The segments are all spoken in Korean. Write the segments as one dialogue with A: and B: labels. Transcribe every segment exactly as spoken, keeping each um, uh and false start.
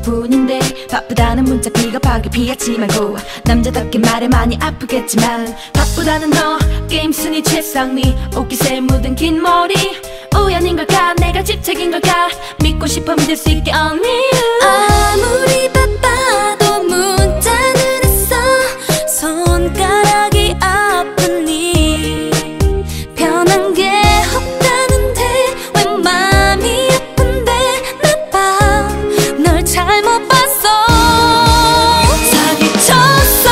A: 뿐인데 바쁘다는 문자 비겁하게 피하지 말고 남자답게 말해 많이 아프겠지만 바쁘다는 너 게임 순위 최상위 옷깃에 묻은 긴 머리 우연인 걸까 내가 집착인 걸까 믿고 싶어 믿을 수 있게 only you
B: 아무리 바빠도 문자는 했어 손가락이 아프니 변한 게 없다는데 왜 맘이 아픈데 나봐 널 잘못 봤어 사기쳤어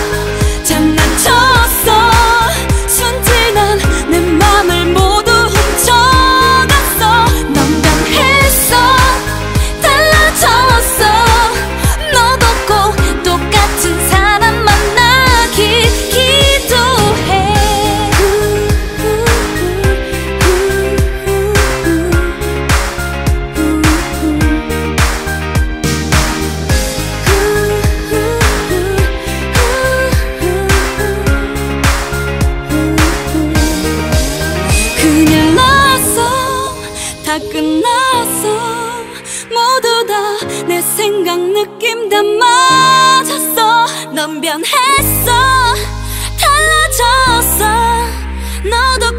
B: 장난쳤어 순진한 내 맘을 모두 훔쳐갔어 넌 변했어 달라졌어 너도 꼭 똑같은 사람 만나길 기도해 큰일 났어 다 끝났어 모두 다 내 생각 느낌 다 맞았어 넌 변했어 달라졌어 너도